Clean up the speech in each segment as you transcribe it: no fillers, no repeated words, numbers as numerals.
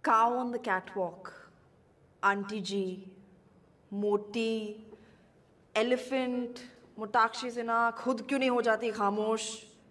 Cow on the catwalk, Auntie G, Moti, Elephant, Motakshi Sinha, खुद क्यों नहीं हो जाती खामोश?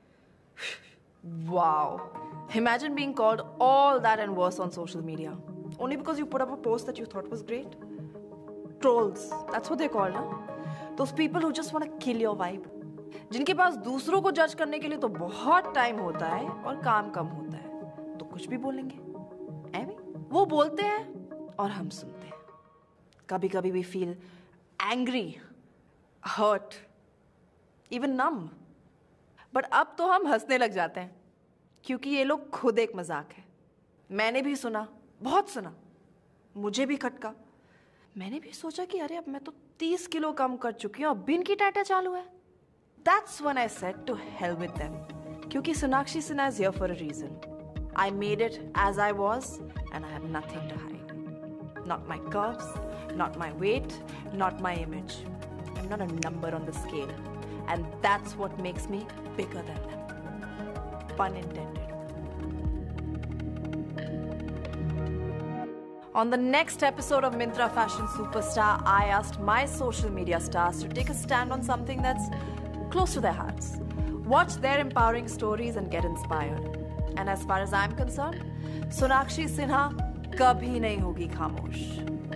Wow. Imagine being called all that and worse on social media. Only because you put up a post that you thought was great. Trolls. That's what they're called, ना? Those people who just want to kill your vibe. जिनके पास दूसरों को जज करने के लिए तो बहुत टाइम होता है और काम कम होता है, तो कुछ भी बोलेंगे. ऐਵੇਂ वो बोलते हैं और हम सुनते हैं. कभी कभी we feel angry, hurt, even numb. But अब तो हम हंसने लग जाते हैं क्योंकि ये लोग खुद एक मजाक है. मैंने भी सुना, बहुत सुना, मुझे भी खटका. मैंने भी सोचा कि अरे अब मैं तो 30 किलो कम कर चुकी हूँ, अब भी इनकी टाटा चालू है. That's when I said to hell with them. क्योंकि Sonakshi Sinha is here for a reason. I made it as I was and I have nothing to hide. Not my curves, not my weight, not my image. I'm not a number on the scale. And that's what makes me bigger than them. Pun intended. On the next episode of Myntra Fashion Superstar, I asked my social media stars to take a stand on something that's close to their hearts. Watch their empowering stories and get inspired. And as far as I'm concerned, Sonakshi Sinha kabhi nahi hogi khamosh.